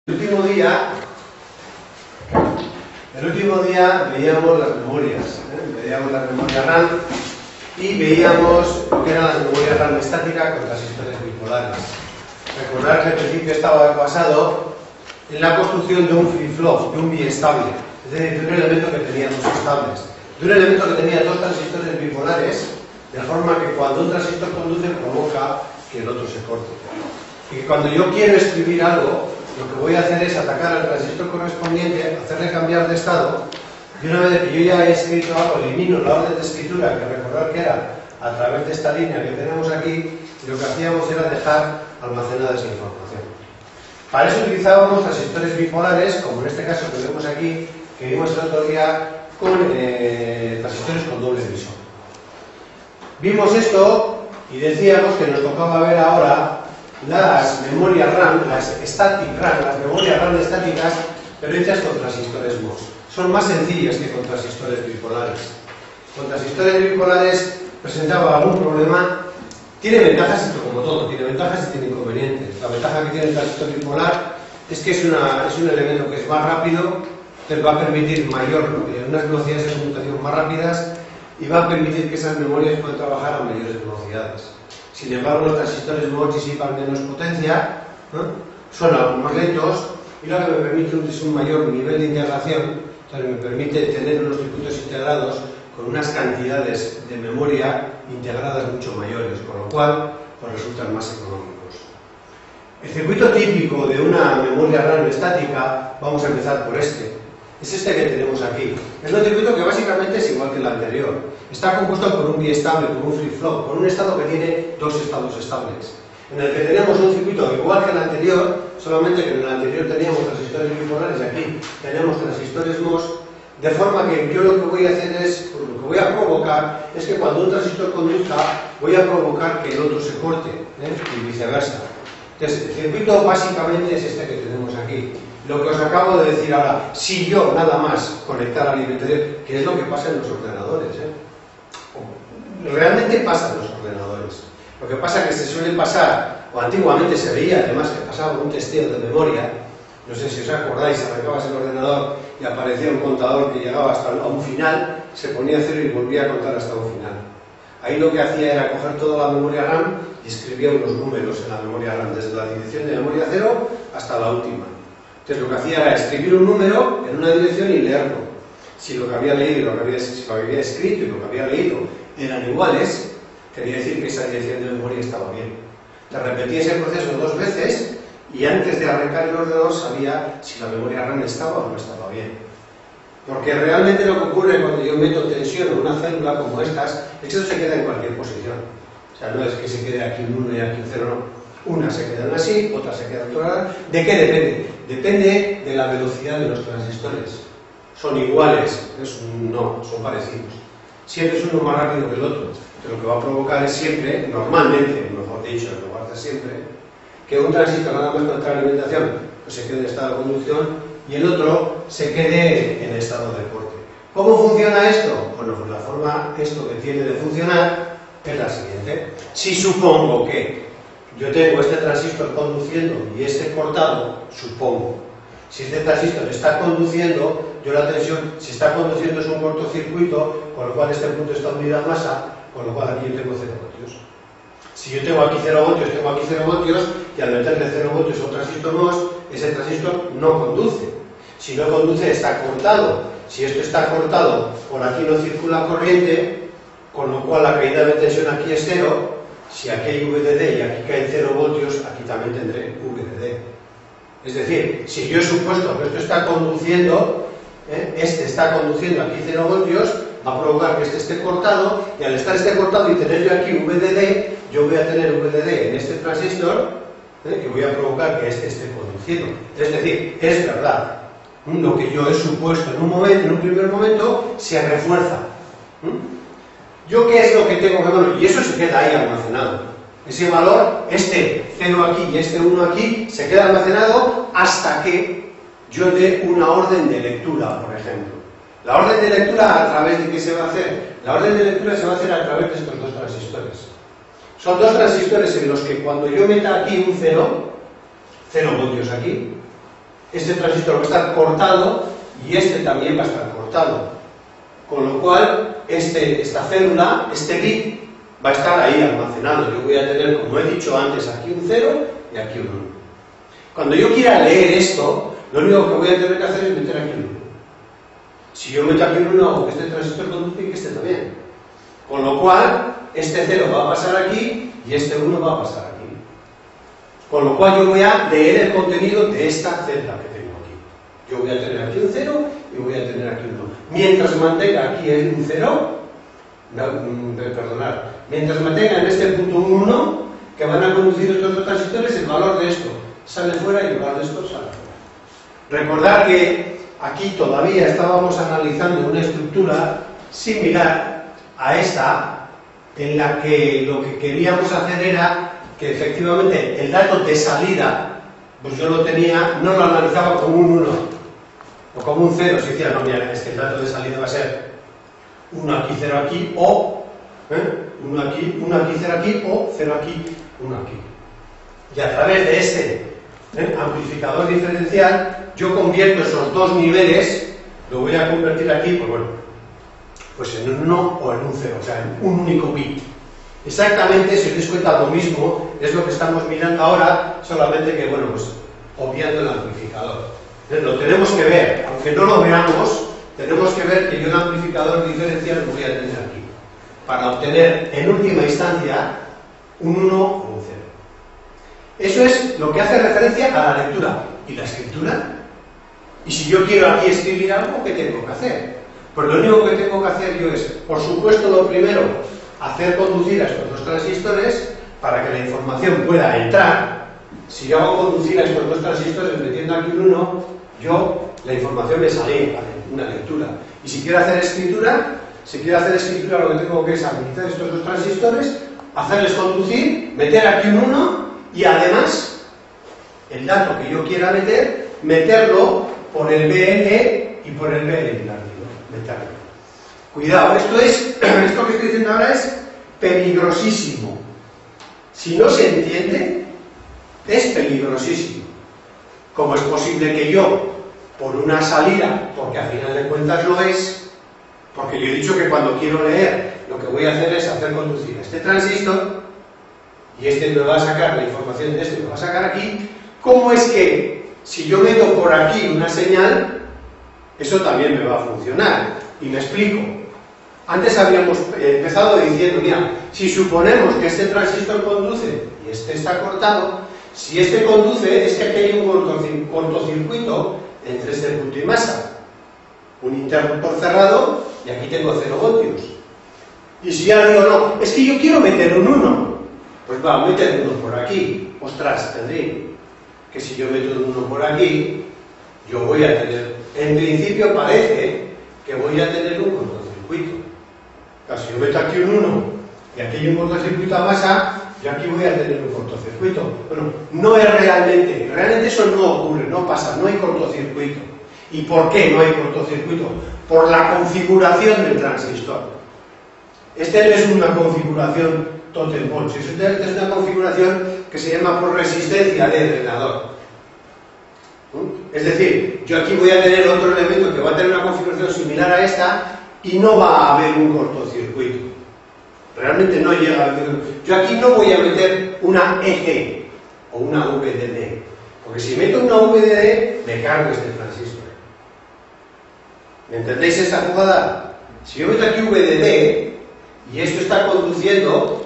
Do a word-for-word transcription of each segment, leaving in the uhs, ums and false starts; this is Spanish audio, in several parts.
El último día, el último día veíamos las memorias, ¿eh? veíamos las memorias RAM y veíamos lo que eran las memorias RAM estáticas con transistores bipolares. Recordar que al principio estaba basado en la construcción de un flip-flop, de un biestable, es decir, de un elemento que tenía dos estables, de un elemento que tenía dos transistores bipolares, de forma que cuando un transistor conduce provoca que el otro se corte. Y que cuando yo quiero escribir algo, lo que voy a hacer es atacar al transistor correspondiente, hacerle cambiar de estado, y una vez que yo ya he escrito algo, elimino la orden de escritura, que recordar que era a través de esta línea que tenemos aquí, y lo que hacíamos era dejar almacenada esa información. Para eso utilizábamos transistores bipolares, como en este caso que vemos aquí, que vimos el otro día, con eh, transistores con doble emisor. Vimos esto y decíamos que nos tocaba ver ahora las memorias RAM, las static RAM, las memorias RAM estáticas, pero hechas con transistores MOS. Son más sencillas que con transistores bipolares. Con transistores bipolares presentaba algún problema. Tiene ventajas, como todo, tiene ventajas y tiene inconvenientes. La ventaja que tiene el transistor bipolar es que es, una, es un elemento que es más rápido, te va a permitir mayor, unas velocidades de computación más rápidas y va a permitir que esas memorias puedan trabajar a mayores velocidades. Sin embargo, los transistores MOS disipan menos potencia, ¿no? Son algo más lentos y lo que me permite es un mayor nivel de integración, entonces me permite tener unos circuitos integrados con unas cantidades de memoria integradas mucho mayores, con lo cual pues, resultan más económicos. El circuito típico de una memoria RAM estática, vamos a empezar por este. Es este que tenemos aquí. Es un circuito que básicamente es igual que el anterior. Está compuesto por un biestable, por un flip-flop, por un estado que tiene dos estados estables. En el que tenemos un circuito igual que el anterior, solamente que en el anterior teníamos transistores bipolares y aquí tenemos transistores MOS, de forma que yo lo que voy a hacer es, lo que voy a provocar, es que cuando un transistor conduzca, voy a provocar que el otro se corte, ¿eh? Y viceversa. Entonces, el circuito básicamente es este que tenemos aquí. Lo que os acabo de decir ahora, si yo nada más conectar al interior, que es lo que pasa en los ordenadores, ¿eh? Realmente pasa en los ordenadores. Lo que pasa es que se suele pasar, o antiguamente se veía además que pasaba un testeo de memoria. No sé si os acordáis, arrancabas el ordenador y aparecía un contador que llegaba hasta un final, se ponía a cero y volvía a contar hasta un final. Ahí lo que hacía era coger toda la memoria RAM y escribía unos números en la memoria RAM, desde la dirección de memoria cero hasta la última. Entonces lo que hacía era escribir un número en una dirección y leerlo. Si lo que había leído, lo que había, si lo que había escrito y lo que había leído eran iguales, quería decir que esa dirección de memoria estaba bien. Te repetía ese proceso dos veces y antes de arrancar el ordenador sabía si la memoria RAM estaba o no estaba bien. Porque realmente lo que ocurre cuando yo meto tensión en una célula como estas, es que eso se queda en cualquier posición. O sea, no es que se quede aquí un uno y aquí un cero, no. Unas se quedan así, otras se quedan todas. ¿De qué depende? Depende de la velocidad de los transistores. Son iguales, es un, no, son parecidos. Siempre es uno más rápido que el otro. Pero lo que va a provocar es siempre, normalmente, mejor dicho, en lugar de siempre, que un transistor nada más con la alimentación pues se quede en estado de conducción y el otro se quede en estado de corte. ¿Cómo funciona esto? Bueno, pues la forma esto que tiene de funcionar es la siguiente. Si supongo que yo tengo este transistor conduciendo y este cortado, supongo. Si este transistor está conduciendo, yo la tensión, si está conduciendo es un cortocircuito, con lo cual este punto está unido a masa, con lo cual aquí yo tengo cero voltios. Si yo tengo aquí cero voltios, tengo aquí cero voltios, y al meterle cero voltios a un transistor MOS, ese transistor no conduce. Si no conduce, está cortado. Si esto está cortado, por aquí no circula corriente, con lo cual la caída de tensión aquí es cero. Si aquí hay V D D y aquí caen cero voltios, aquí también tendré V D D. Es decir, si yo he supuesto que esto está conduciendo, ¿eh? este está conduciendo aquí cero voltios, va a provocar que este esté cortado, y al estar este cortado y tener yo aquí V D D, yo voy a tener V D D en este transistor, ¿eh? que voy a provocar que este esté conduciendo. Es decir, es verdad. Lo que yo he supuesto en un momento, en un primer momento, se refuerza. ¿Mm? ¿Yo qué es lo que tengo que ver? Y eso se queda ahí almacenado. Ese valor, este cero aquí y este uno aquí, se queda almacenado hasta que yo dé una orden de lectura, por ejemplo. La orden de lectura, ¿a través de qué se va a hacer? La orden de lectura se va a hacer a través de estos dos transistores. Son dos transistores en los que cuando yo meta aquí un cero, cero voltios aquí, este transistor va a estar cortado y este también va a estar cortado. Con lo cual, este, esta célula, este bit, va a estar ahí almacenado. Yo voy a tener, como he dicho antes, aquí un cero y aquí un uno. Cuando yo quiera leer esto, lo único que voy a tener que hacer es meter aquí un uno. Si yo meto aquí un uno, hago que este transistor conduzca y que este también. Con lo cual, este cero va a pasar aquí y este uno va a pasar aquí. Con lo cual, yo voy a leer el contenido de esta celda que tengo aquí. Yo voy a tener aquí un cero y voy a tener aquí un uno. Mientras mantenga aquí el un cero, perdonad, mientras mantenga en este punto un uno, que van a conducir estos dos transistores, el valor de esto sale fuera y el valor de esto sale fuera. Recordad que aquí todavía estábamos analizando una estructura similar a esta, en la que lo que queríamos hacer era que efectivamente el dato de salida, pues yo lo tenía, no lo analizaba como un uno o como un cero, si decía, no, mira, es que el dato de salida va a ser uno aquí, cero aquí, o uno ¿eh? aquí, uno aquí, cero aquí, o cero aquí, uno aquí. Y a través de este ¿eh? amplificador diferencial, yo convierto esos dos niveles, lo voy a convertir aquí, pues bueno, pues en un uno o en un cero, o sea, en un único bit. Exactamente, si os dais cuenta, lo mismo es lo que estamos mirando ahora, solamente que, bueno, pues obviando el amplificador. Entonces, lo tenemos que ver, aunque no lo veamos, tenemos que ver que yo un amplificador diferencial lo voy a tener aquí, para obtener en última instancia un uno o un cero. Eso es lo que hace referencia a la lectura y la escritura. Y si yo quiero aquí escribir algo, ¿qué tengo que hacer? Pues lo único que tengo que hacer yo es, por supuesto, lo primero, hacer conducir a estos dos transistores para que la información pueda entrar. Si yo hago conducir a estos dos transistores metiendo aquí un uno, yo, la información me sale, una lectura. Y si quiero hacer escritura, si quiero hacer escritura, lo que tengo que es habilitar estos dos transistores, hacerles conducir, meter aquí un uno y además, el dato que yo quiera meter, meterlo por el B N y por el B N meterlo. Cuidado, esto es, esto que estoy diciendo ahora es peligrosísimo. Si no se entiende, es peligrosísimo. ¿Cómo es posible que yo, por una salida, porque al final de cuentas lo es, porque yo he dicho que cuando quiero leer, lo que voy a hacer es hacer conducir este transistor, y este me va a sacar la información de este, me va a sacar aquí, ¿cómo es que si yo meto por aquí una señal, eso también me va a funcionar? Y me explico. Antes habíamos empezado diciendo, mira, si suponemos que este transistor conduce y este está cortado, si este conduce es que aquí hay un cortocircuito entre este punto y masa, un interruptor cerrado y aquí tengo cero voltios. Y si ya digo, no, es que yo quiero meter un uno, pues va, meter uno por aquí. Ostras, tendrí que si yo meto un uno por aquí, yo voy a tener, en principio parece que voy a tener un cortocircuito. Claro, si yo meto aquí un uno y aquí hay un cortocircuito a masa, yo aquí voy a tener un cortocircuito. Bueno, no es realmente, realmente eso no ocurre, no pasa, no hay cortocircuito. ¿Y por qué no hay cortocircuito? Por la configuración del transistor. Esta no es una configuración totem pole, esta es una configuración que se llama por resistencia de drenador. Es decir, yo aquí voy a tener otro elemento que va a tener una configuración similar a esta y no va a haber un cortocircuito. Realmente no llega a haber. Yo aquí no voy a meter una E G o una V D D, porque si meto una V D D me cargo este transistor. ¿Me entendéis esta jugada? Si yo meto aquí V D D y esto está conduciendo,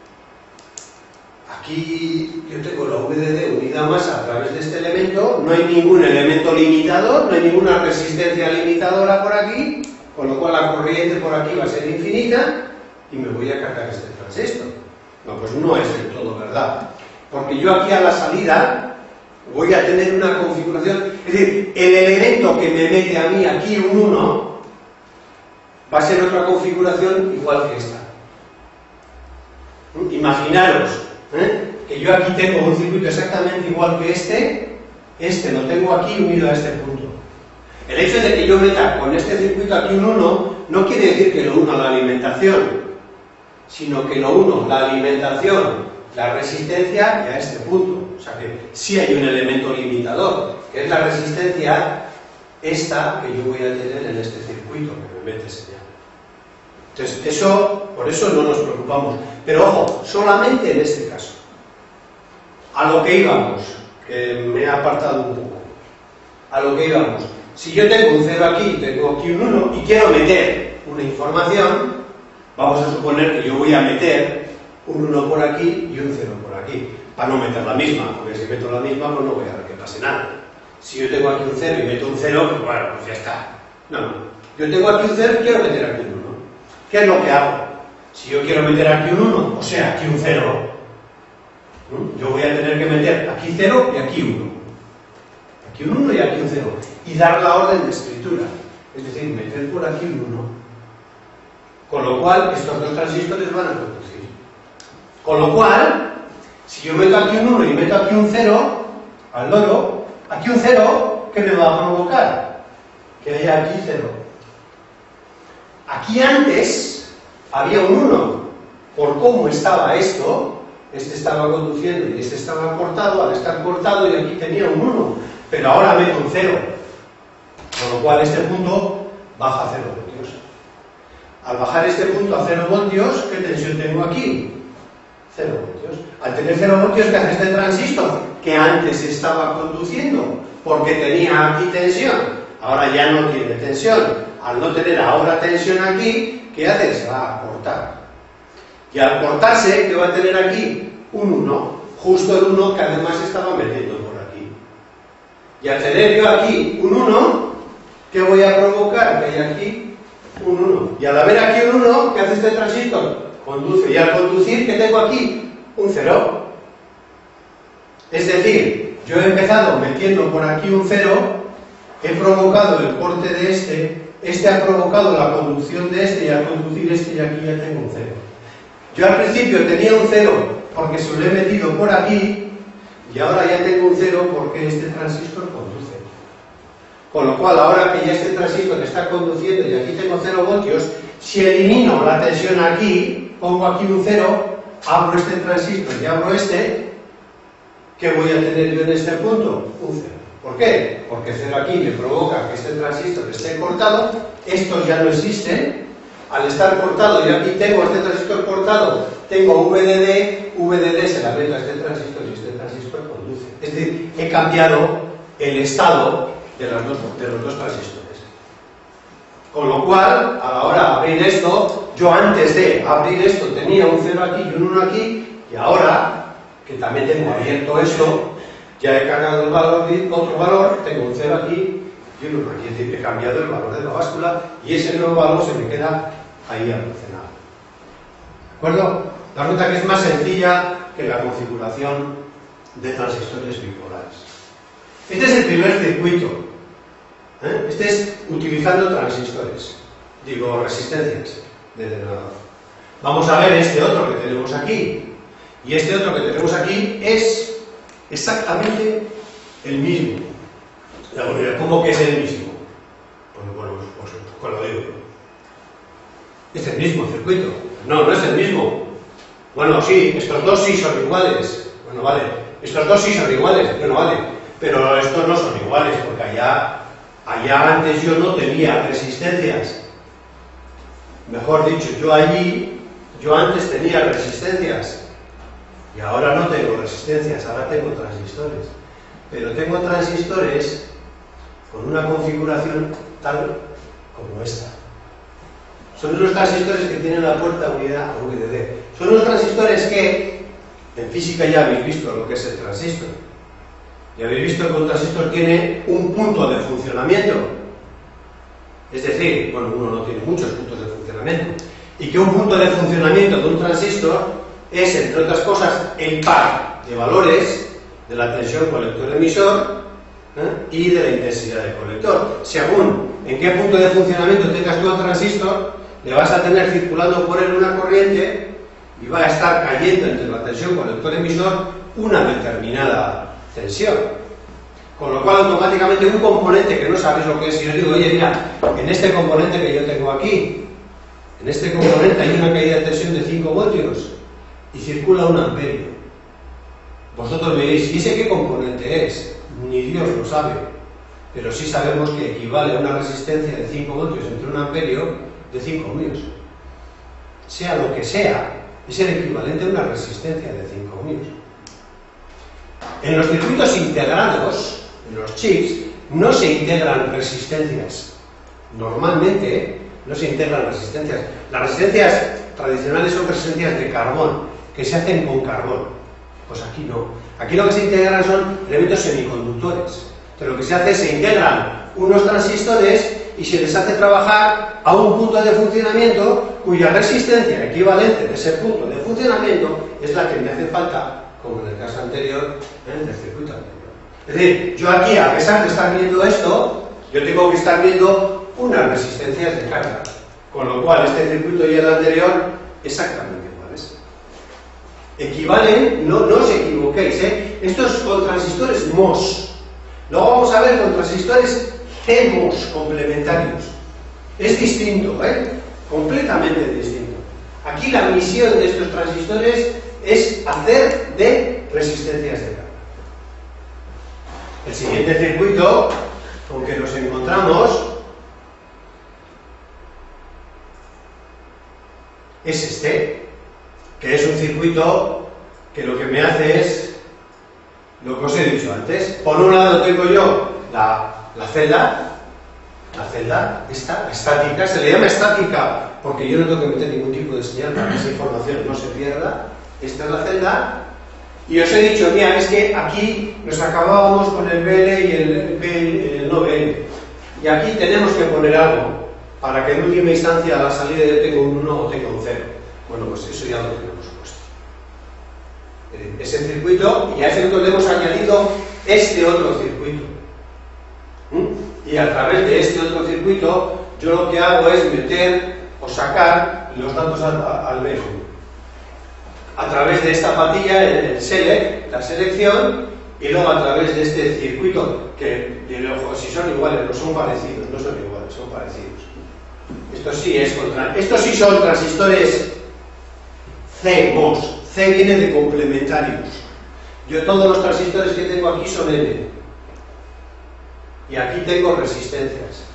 aquí yo tengo la V D D unida a masa a través de este elemento, no hay ningún elemento limitador, no hay ninguna resistencia limitadora por aquí, con lo cual la corriente por aquí va a ser infinita y me voy a cargar este transistor. No, pues no es del todo verdad, porque yo aquí a la salida voy a tener una configuración, es decir, el elemento que me mete a mí aquí un uno va a ser otra configuración igual que esta. Imaginaros ¿eh? que yo aquí tengo un circuito exactamente igual que este, este lo tengo aquí unido a este punto. El hecho de que yo meta con este circuito aquí un uno no quiere decir que lo una la alimentación, sino que lo uno la alimentación, la resistencia y a este punto. O sea que sí hay un elemento limitador, que es la resistencia esta que yo voy a tener en este circuito que me mete señal. Entonces, eso, por eso no nos preocupamos. Pero ojo, solamente en este caso. A lo que íbamos, que me he apartado un poco. A lo que íbamos. Si yo tengo un cero aquí, tengo aquí un uno, y quiero meter una información, vamos a suponer que yo voy a meter un uno por aquí y un cero por aquí, para no meter la misma, porque si meto la misma, pues no voy a ver que pase nada. Si yo tengo aquí un cero y meto un cero, pues bueno, pues ya está. No, no. Yo tengo aquí un cero y quiero meter aquí un uno. ¿Qué es lo que hago? Si yo quiero meter aquí un uno, o sea, aquí un cero, ¿no? Yo voy a tener que meter aquí cero y aquí uno. Aquí un uno y aquí un cero. Y dar la orden de escritura. Es decir, meter por aquí un uno. Con lo cual, estos dos transistores van a conducir. Con lo cual, si yo meto aquí un uno y meto aquí un cero, al loro, aquí un cero, ¿qué me va a provocar? Que haya aquí cero. Aquí antes había un uno. Por cómo estaba esto, este estaba conduciendo y este estaba cortado, al estar cortado y aquí tenía un uno. Pero ahora meto un cero. Con lo cual este punto baja a cero voltios. Al bajar este punto a cero voltios, ¿qué tensión tengo aquí? cero voltios. Al tener cero voltios, ¿qué hace este transistor? Que antes estaba conduciendo, porque tenía aquí tensión. Ahora ya no tiene tensión. Al no tener ahora tensión aquí, ¿qué hace? Se va a cortar. Y al cortarse, ¿qué va a tener aquí? Un uno. Justo el uno que además estaba metiendo por aquí. Y al tener yo aquí un uno, ¿qué voy a provocar? Que hay aquí un uno. Y al haber aquí un uno, ¿qué hace este transistor? Conduce. Y al conducir, ¿qué tengo aquí? Un cero. Es decir, yo he empezado metiendo por aquí un cero, he provocado el corte de este, este ha provocado la conducción de este, y al conducir este, y aquí ya tengo un cero. Yo al principio tenía un cero porque se lo he metido por aquí, y ahora ya tengo un cero porque este transistor conduce. Con lo cual, ahora que ya este transistor está conduciendo y aquí tengo cero voltios, si elimino la tensión aquí, pongo aquí un cero, abro este transistor y abro este, ¿qué voy a tener yo en este punto? Un cero. ¿Por qué? Porque cero aquí me provoca que este transistor esté cortado, estos ya no existen. Al estar cortado, y aquí tengo este transistor cortado, tengo V D D, V D D se la meto a este transistor y este transistor conduce. Es decir, he cambiado el estado de los dos, de los dos transistores. Con lo cual, a la hora de abrir esto, yo antes de abrir esto tenía un cero aquí y un uno aquí, y ahora, que también tengo abierto esto, ya he cargado el valor de otro valor, tengo un cero aquí y un uno aquí. Es decir, he cambiado el valor de la báscula y ese nuevo valor se me queda ahí almacenado. ¿De acuerdo? La ruta que es más sencilla que la configuración de transistores bipolares. Este es el primer circuito. ¿Eh? Este es utilizando transistores, digo resistencias de denodador. Vamos a ver este otro que tenemos aquí. Y este otro que tenemos aquí es exactamente el mismo. ¿Cómo que es el mismo? Pues bueno, pues, pues lo digo. Es el mismo circuito. No, no es el mismo. Bueno, sí, estos dos sí son iguales. Bueno, vale. Estos dos sí son iguales. Bueno, vale. Pero estos no son iguales, porque allá, allá antes yo no tenía resistencias. Mejor dicho, yo allí, yo antes tenía resistencias. Y ahora no tengo resistencias, ahora tengo transistores. Pero tengo transistores con una configuración tal como esta. Son unos transistores que tienen la puerta unida a V D D. Son unos transistores que, en física ya habéis visto lo que es el transistor. Y habéis visto que un transistor tiene un punto de funcionamiento. Es decir, bueno, uno no tiene muchos puntos de funcionamiento. Y que un punto de funcionamiento de un transistor es, entre otras cosas, el par de valores de la tensión colector-emisor ¿eh? y de la intensidad del colector. Según en qué punto de funcionamiento tengas tú el transistor, le vas a tener circulando por él una corriente y va a estar cayendo entre la tensión colector-emisor una determinada tensión. Con lo cual, automáticamente, un componente que no sabéis lo que es, si os digo, oye, mira, en este componente que yo tengo aquí, en este componente hay una caída de tensión de cinco voltios y circula un amperio. Vosotros me diréis, ¿y ese qué componente es? Ni Dios lo sabe, pero sí sabemos que equivale a una resistencia de cinco voltios entre un amperio de cinco ohmios. Sea lo que sea, es el equivalente a una resistencia de cinco ohmios. En los circuitos integrados, en los chips, no se integran resistencias. Normalmente no se integran resistencias. Las resistencias tradicionales son resistencias de carbón, que se hacen con carbón. Pues aquí no. Aquí lo que se integran son elementos semiconductores. Entonces lo que se hace es se integran unos transistores y se les hace trabajar a un punto de funcionamiento cuya resistencia equivalente de ese punto de funcionamiento es la que me hace falta, como en el caso anterior, en el circuito anterior. Es decir, yo aquí, a pesar de estar viendo esto, yo tengo que estar viendo unas resistencias de carga, con lo cual este circuito y el anterior exactamente iguales. Equivalen, no, no os equivoquéis, ¿eh? Esto es con transistores M O S. Luego vamos a ver con transistores C M O S complementarios. Es distinto, ¿eh? Completamente distinto. Aquí la misión de estos transistores es hacer de resistencias de carga. El siguiente circuito con que nos encontramos es este, que es un circuito que lo que me hace es lo que os he dicho antes. Por un lado tengo yo la, la celda, la celda esta, estática, se le llama estática porque yo no tengo que meter ningún tipo de señal para que esa información no se pierda. Esta es la celda. Y os he dicho, mira, es que aquí nos acabábamos con el B L y el, B, el no B L. Y aquí tenemos que poner algo para que en última instancia a la salida yo tenga un uno o tenga un cero. Bueno, pues eso ya lo tenemos puesto. Es el circuito, y a ese circuito le hemos añadido este otro circuito. ¿Mm? Y a través de este otro circuito, yo lo que hago es meter o sacar los datos al, al B uno. A través de esta patilla, el select, la selección, y luego a través de este circuito, que si son iguales, no son parecidos, no son iguales, son parecidos. Esto sí es contra... Estos sí son transistores C M O S. C viene de complementarios. Yo todos los transistores que tengo aquí son N. Y aquí tengo resistencias.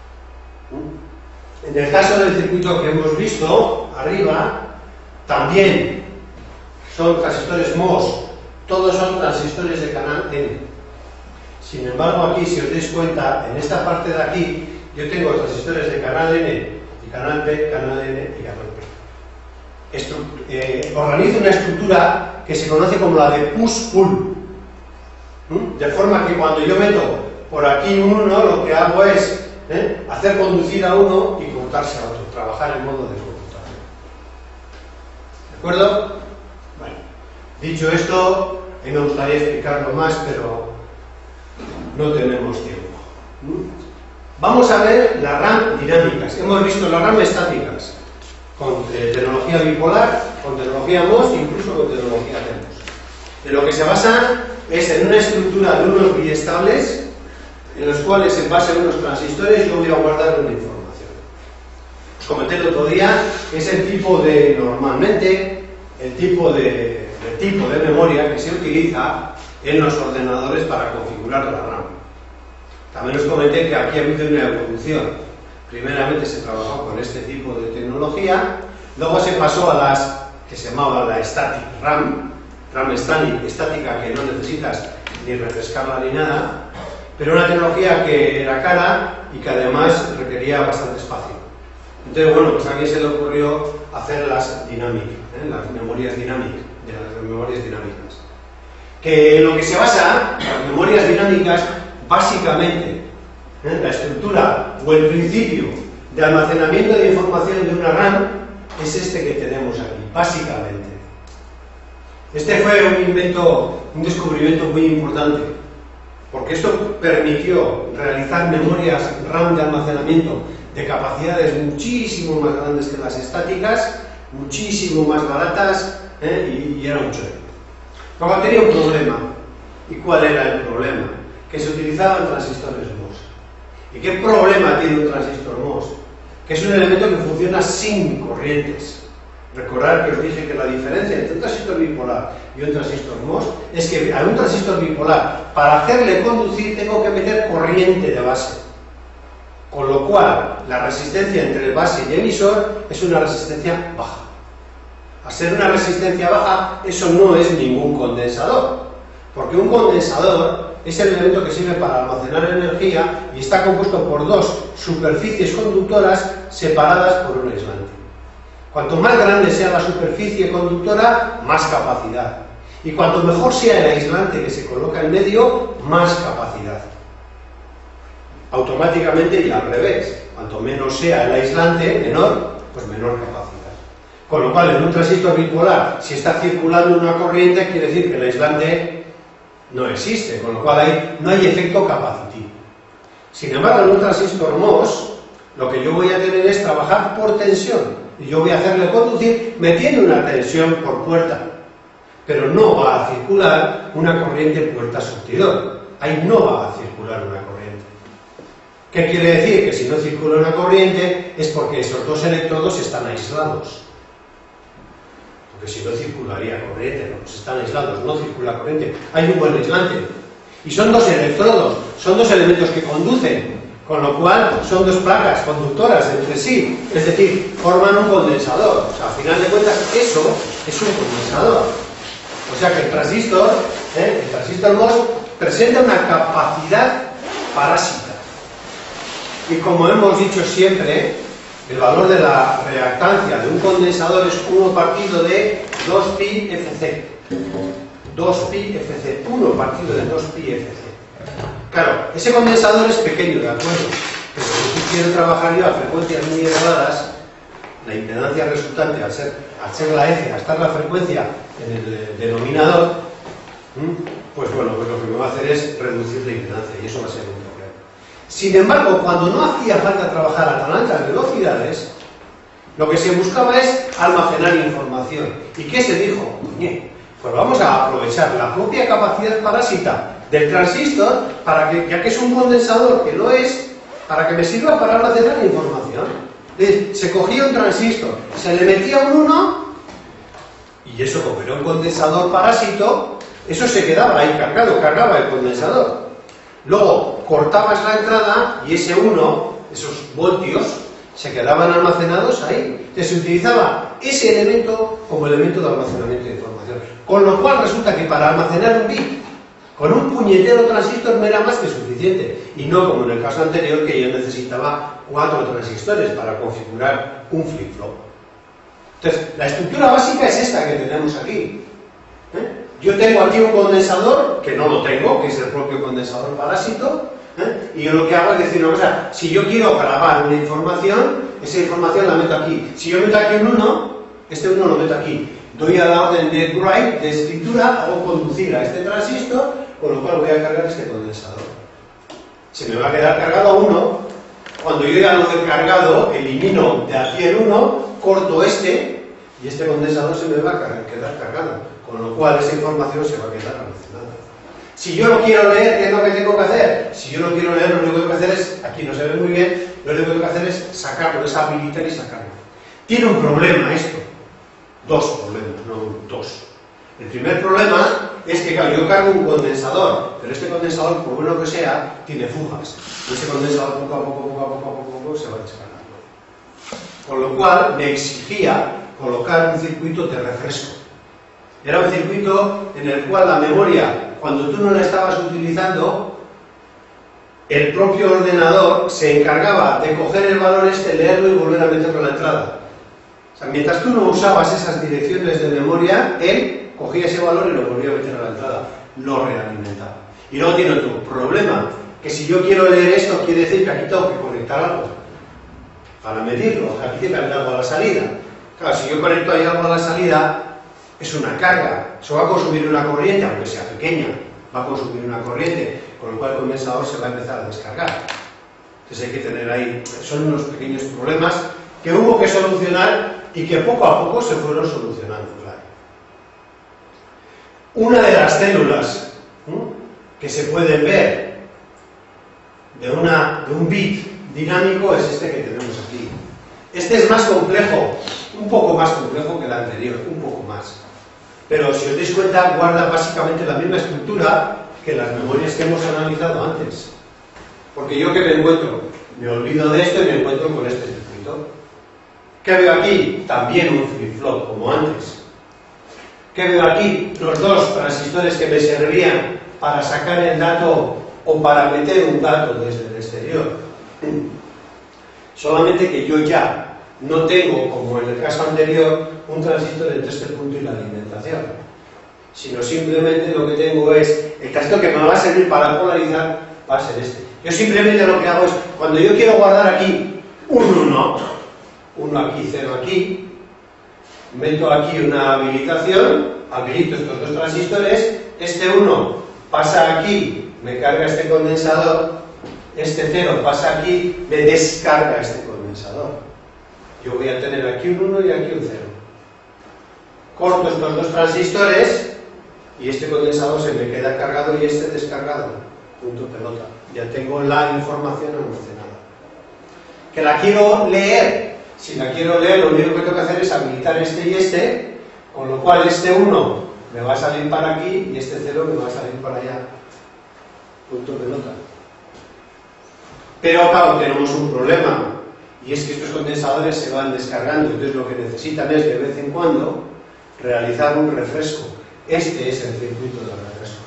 En el caso del circuito que hemos visto arriba, también son transistores M O S, todos son transistores de canal N. Sin embargo, aquí, si os dais cuenta, en esta parte de aquí, yo tengo transistores de canal N, y canal P, canal N y canal P. Estru eh, organizo una estructura que se conoce como la de push-pull. ¿Mm? De forma que cuando yo meto por aquí un uno, lo que hago es ¿eh? hacer conducir a uno y cortarse a otro, trabajar en modo de conmutación. ¿De acuerdo? Bueno, dicho esto, a mí me gustaría explicarlo más, pero no tenemos tiempo. ¿Mm? Vamos a ver las RAM dinámicas. Hemos visto las RAM estáticas, con eh, tecnología bipolar, con tecnología M O S, incluso con tecnología C M O S. En lo que se basa es en una estructura de unos biestables, en los cuales, en base a unos transistores, yo voy a guardar una información. Os comenté el otro día que es el tipo de, normalmente, el tipo de, de tipo de memoria que se utiliza en los ordenadores para configurar la RAM. También os comenté que aquí ha habido una evolución. Primeramente se trabajó con este tipo de tecnología, luego se pasó a las que se llamaba la static RAM, RAM estática, que no necesitas ni refrescarla ni nada, pero una tecnología que era cara y que además requería bastante espacio. Entonces, bueno, pues a alguien se le ocurrió hacer las dinámicas, ¿eh? las memorias dinámicas, de las memorias dinámicas. Que en lo que se basa, las memorias dinámicas, básicamente, ¿eh? la estructura o el principio de almacenamiento de información de una RAM es este que tenemos aquí, básicamente. Este fue un invento, un descubrimiento muy importante, porque esto permitió realizar memorias RAM de almacenamiento de capacidades muchísimo más grandes que las estáticas, muchísimo más baratas, ¿eh? y, y era mucho. Luego tenía un problema. ¿Y cuál era el problema? Que se utilizaban transistores M O S. ¿Y qué problema tiene un transistor M O S? Que es un elemento que funciona sin corrientes. Recordad que os dije que la diferencia entre un transistor bipolar y un transistor MOS es que a un transistor bipolar, para hacerle conducir, tengo que meter corriente de base. Con lo cual, la resistencia entre el base y el emisor es una resistencia baja. Al ser una resistencia baja, eso no es ningún condensador, porque un condensador es el elemento que sirve para almacenar energía y está compuesto por dos superficies conductoras separadas por un aislante. Cuanto más grande sea la superficie conductora, más capacidad. Y cuanto mejor sea el aislante que se coloca en medio, más capacidad. Automáticamente y al revés. Cuanto menos sea el aislante, menor, pues menor capacidad. Con lo cual, en un transistor bipolar, si está circulando una corriente, quiere decir que el aislante no existe, con lo cual ahí no hay efecto capacitivo. Sin embargo, en un transistor MOS, lo que yo voy a tener es trabajar por tensión. Y yo voy a hacerle conducir metiendo una tensión por puerta, pero no va a circular una corriente puerta-surtidor. Ahí no va a circular una corriente. ¿Qué quiere decir? Que si no circula una corriente es porque esos dos electrodos están aislados. Porque si no circularía corriente, no, pues están aislados, no circula corriente. Hay un buen aislante. Y son dos electrodos, son dos elementos que conducen. Con lo cual, son dos placas conductoras entre sí, es decir, forman un condensador. O sea, al final de cuentas, eso es un condensador. O sea que el transistor, ¿eh? el transistor MOS, presenta una capacidad parásita. Y como hemos dicho siempre, el valor de la reactancia de un condensador es uno partido de dos pi F C. dos pi F C. uno partido de dos pi F C. Claro, ese condensador es pequeño, ¿de acuerdo? Pero si quiero trabajar yo a frecuencias muy elevadas, la impedancia resultante, al ser, al ser la F, al estar la frecuencia en el denominador, pues bueno, pues lo que me va a hacer es reducir la impedancia, y eso va a ser un problema. Sin embargo, cuando no hacía falta trabajar a tan altas velocidades, lo que se buscaba es almacenar información. ¿Y qué se dijo? Oye, pues vamos a aprovechar la propia capacidad parásita del transistor, para que, ya que es un condensador que lo es, para que me sirva para almacenar información. Es decir, se cogía un transistor, se le metía un uno, y eso, como era un condensador parásito, eso se quedaba ahí cargado, cargaba el condensador. Luego cortabas la entrada y ese uno, esos voltios, se quedaban almacenados ahí. Entonces se utilizaba ese elemento como elemento de almacenamiento de información. Con lo cual resulta que para almacenar un bit, con un puñetero transistor me era más que suficiente, y no como en el caso anterior que yo necesitaba cuatro transistores para configurar un flip-flop. Entonces, la estructura básica es esta que tenemos aquí. ¿Eh? Yo tengo aquí un condensador, que no lo tengo, que es el propio condensador parásito, ¿eh? Y yo lo que hago es decir una cosa, si yo quiero grabar una información, esa información la meto aquí. Si yo meto aquí un uno, este uno lo meto aquí. Doy a la orden de write, de escritura, hago conducir a este transistor, con lo cual voy a cargar este condensador. Se me va a quedar cargado a uno. Cuando yo ya lo he cargado, elimino de aquí el uno, corto este, y este condensador se me va a quedar cargado. Con lo cual esa información se va a quedar almacenada. Si yo lo quiero leer, ¿qué es lo que tengo que hacer? Si yo lo quiero leer, lo único que tengo que hacer es, aquí no se ve muy bien, lo único que tengo que hacer es sacarlo, es habilitar y sacarlo. Tiene un problema esto. Dos problemas, no dos. El primer problema es que, claro, yo cargo un condensador, pero este condensador, por bueno que sea, tiene fugas. Y ese condensador poco a poco, poco a poco, poco a poco, se va descargando. Con lo cual, me exigía colocar un circuito de refresco. Era un circuito en el cual la memoria, cuando tú no la estabas utilizando, el propio ordenador se encargaba de coger el valor este, leerlo y volver a meterlo en la entrada. O sea, mientras tú no usabas esas direcciones de memoria, él cogía ese valor y lo volvía a meter a la entrada, lo realimentaba. Y luego tiene otro problema, que si yo quiero leer esto, quiere decir que aquí tengo que conectar algo para medirlo, aquí tiene que haber algo a la salida. Claro, si yo conecto ahí algo a la salida, es una carga, eso va a consumir una corriente, aunque sea pequeña, va a consumir una corriente, con lo cual el condensador se va a empezar a descargar. Entonces hay que tener ahí, son unos pequeños problemas que hubo que solucionar y que poco a poco se fueron solucionando, claro. Una de las células ¿sí? que se pueden ver de, una, de un bit dinámico es este que tenemos aquí. Este es más complejo. un poco más complejo que el anterior, un poco más. Pero si os dais cuenta, guarda básicamente la misma estructura que las memorias que hemos analizado antes. Porque yo que me encuentro, me olvido de esto y me encuentro con este circuito. ¿Qué veo aquí? También un flip-flop, como antes. ¿Qué veo aquí? Los dos transistores que me servían para sacar el dato o para meter un dato desde el exterior. Solamente que yo ya no tengo, como en el caso anterior, un transistor entre este punto y la alimentación, sino simplemente lo que tengo es el transistor que me va a servir para polarizar, va a ser este. Yo simplemente lo que hago es, cuando yo quiero guardar aquí un uno, uno aquí, cero aquí, meto aquí una habilitación, habilito estos dos transistores, este uno pasa aquí, me carga este condensador, este cero pasa aquí, me descarga este condensador. Yo voy a tener aquí un uno y aquí un cero. Corto estos dos transistores y este condensador se me queda cargado y este descargado. Punto pelota. Ya tengo la información almacenada. Que la quiero leer. Si la quiero leer, lo único que tengo que hacer es habilitar este y este, con lo cual este uno me va a salir para aquí y este cero me va a salir para allá. Punto pelota. Pero claro, tenemos un problema, y es que estos condensadores se van descargando, entonces lo que necesitan es de vez en cuando realizar un refresco. Este es el circuito de refresco.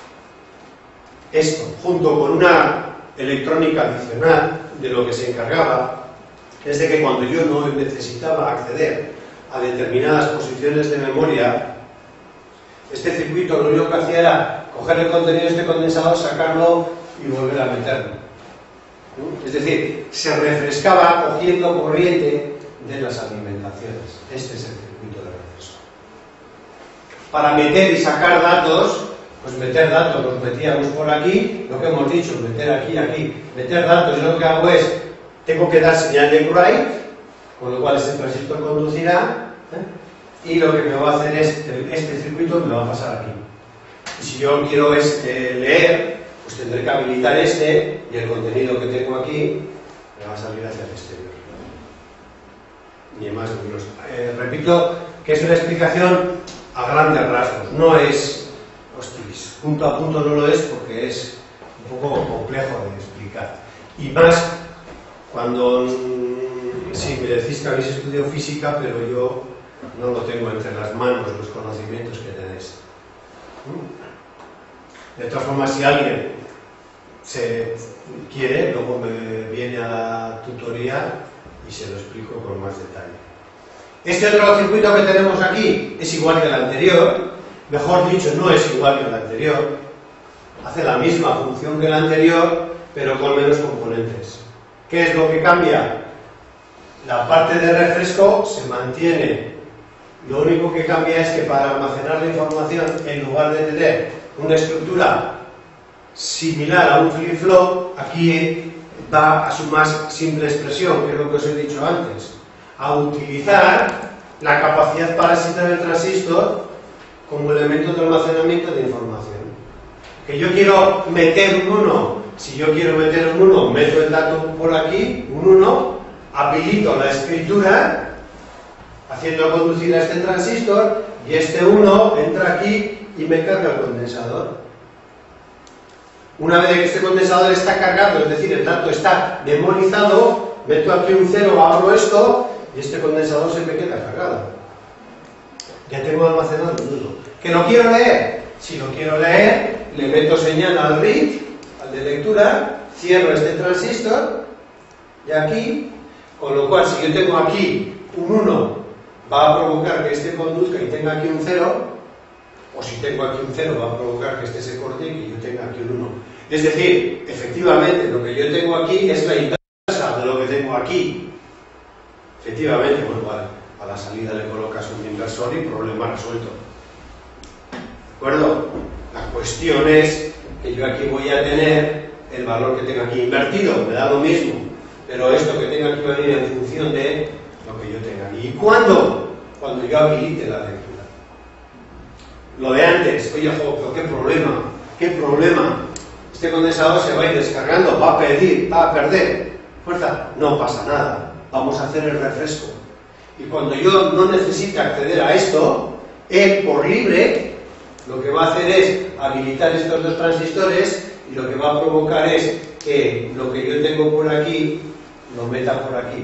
Esto, junto con una electrónica adicional, de lo que se encargaba, es de que cuando yo no necesitaba acceder a determinadas posiciones de memoria, este circuito lo único que hacía era coger el contenido de este condensador, sacarlo y volver a meterlo. Es decir, se refrescaba cogiendo corriente de las alimentaciones. Este es el circuito de refresco. Para meter y sacar datos, pues meter datos los metíamos por aquí, lo que hemos dicho, meter aquí, aquí. Meter datos, yo lo que hago es, tengo que dar señal de write, con lo cual este transistor conducirá, ¿eh? Y lo que me va a hacer es, este circuito me lo va a pasar aquí. Y si yo quiero es, eh, leer, pues tendré que habilitar este y el contenido que tengo aquí me va a salir hacia el exterior. Ni más ni menos. Eh, repito que es una explicación a grandes rasgos, no es, hostis, punto a punto no lo es porque es un poco complejo de explicar. Y más cuando, sí, me decís que habéis estudiado física, pero yo no lo tengo entre las manos, los conocimientos que tenéis. De todas formas, si alguien se quiere, luego me viene a la tutoría y se lo explico con más detalle. Este otro circuito que tenemos aquí es igual que el anterior, mejor dicho, no es igual que el anterior, hace la misma función que el anterior, pero con menos componentes. ¿Qué es lo que cambia? La parte de refresco se mantiene, lo único que cambia es que para almacenar la información, en lugar de tener una estructura similar a un flip-flop, aquí va a su más simple expresión, que es lo que os he dicho antes, a utilizar la capacidad parasita del transistor como elemento de almacenamiento de información. Que yo quiero meter un uno, si yo quiero meter un uno, meto el dato por aquí, un uno, habilito la escritura, haciendo conducir a este transistor, y este uno entra aquí y me carga el condensador. Una vez que este condensador está cargado, es decir, el dato está memorizado, meto aquí un cero, abro esto y este condensador se me queda cargado. Ya tengo almacenado el uno. ¿Que lo quiero leer? Si lo quiero leer, le meto señal al read, al de lectura, cierro este transistor y aquí, con lo cual si yo tengo aquí un uno, va a provocar que este conduzca y tenga aquí un cero, o si tengo aquí un cero va a provocar que este se corte y que yo tenga aquí un uno. Es decir, efectivamente, lo que yo tengo aquí es la inversa de lo que tengo aquí. Efectivamente, bueno, vale, a la salida le colocas un inversor y problema resuelto. ¿De acuerdo? La cuestión es que yo aquí voy a tener el valor que tengo aquí invertido, me da lo mismo, pero esto que tengo aquí va a venir en función de lo que yo tenga aquí. ¿Y cuándo? Cuando yo habilite la lectura. Lo de antes, oye, jo, pero qué problema, qué problema. Este condensador se va a ir descargando, va a perder, va a perder fuerza. No pasa nada, vamos a hacer el refresco. Y cuando yo no necesite acceder a esto, él por libre lo que va a hacer es habilitar estos dos transistores y lo que va a provocar es que lo que yo tengo por aquí lo meta por aquí.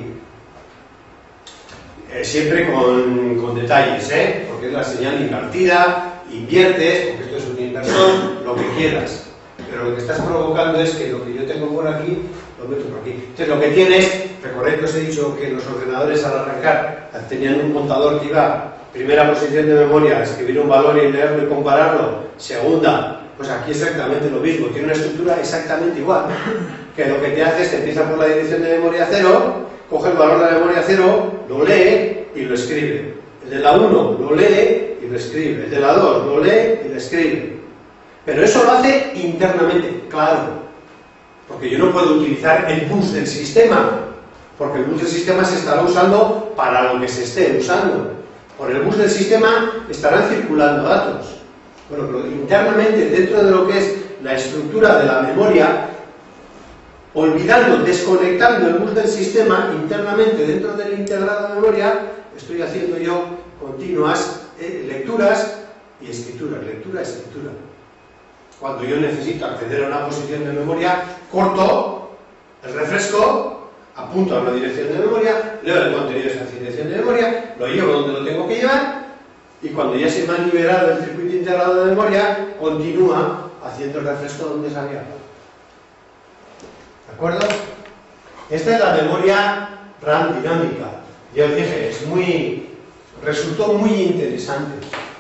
Eh, siempre con, con detalles, ¿eh? Porque es la señal invertida, inviertes, porque esto es un inversor, lo que quieras. Pero lo que estás provocando es que lo que yo tengo por aquí lo meto por aquí. Entonces lo que tienes, recordad que os he dicho que los ordenadores al arrancar tenían un contador que iba primera posición de memoria, escribir un valor y leerlo y compararlo, segunda, pues aquí exactamente lo mismo, tiene una estructura exactamente igual, que lo que te hace es que empieza por la dirección de memoria cero, coge el valor de la memoria cero, lo lee y lo escribe. El de la uno lo lee y lo escribe, el de la dos lo lee y lo escribe. Pero eso lo hace internamente, claro. Porque yo no puedo utilizar el bus del sistema, porque el bus del sistema se estará usando para lo que se esté usando. Por el bus del sistema estarán circulando datos. Bueno, pero internamente, dentro de lo que es la estructura de la memoria, olvidando, desconectando el bus del sistema, internamente, dentro del integrado de memoria, estoy haciendo yo continuas eh, lecturas y escrituras, lectura, escritura. Cuando yo necesito acceder a una posición de memoria, corto el refresco, apunto a una dirección de memoria, leo el contenido de esa dirección de memoria, lo llevo donde lo tengo que llevar y cuando ya se me ha liberado el circuito integrado de memoria, continúa haciendo el refresco donde se había. ¿De acuerdo? Esta es la memoria RAM dinámica. Ya os dije, es muy, resultó muy interesante.